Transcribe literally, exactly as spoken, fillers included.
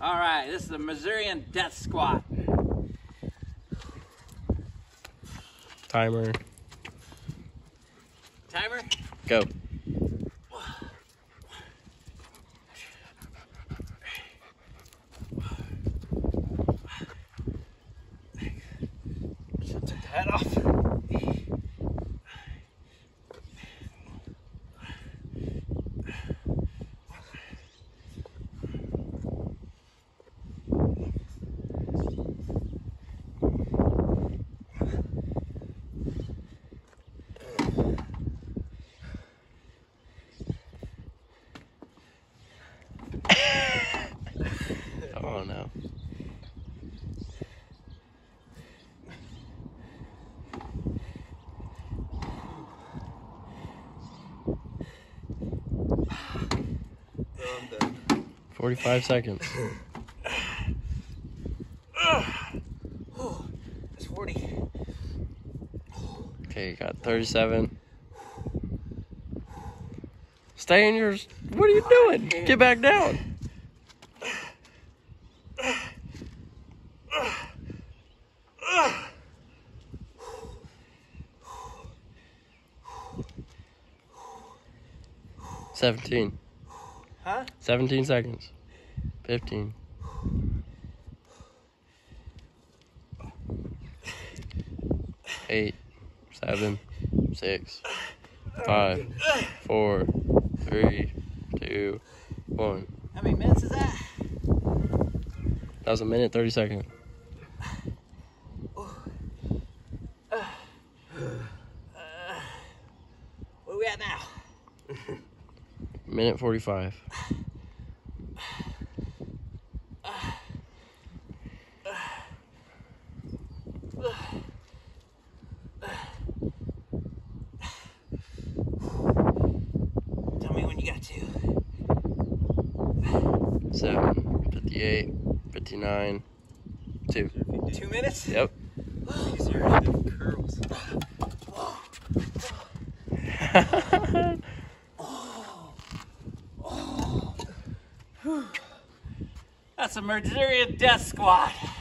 All right, this is the Missourian death squat. Timer. Timer? Go. Took the head off. Oh no. I'm done. forty-five seconds. It's forty. Okay, you got thirty-seven. Stay in yours. What are you doing? Get back down. Seventeen. Huh? Seventeen seconds. Fifteen. Eight. Seven. Six. Five. Four. Three. Two. One. How many minutes is that? That was a minute, thirty seconds. Where are we at now? Minute forty-five. Tell me when you got to. Seven. Fifty-eight. Fifty-nine. Two. Two minutes? Yep. These are stiff curls. That's a Missourian death squat.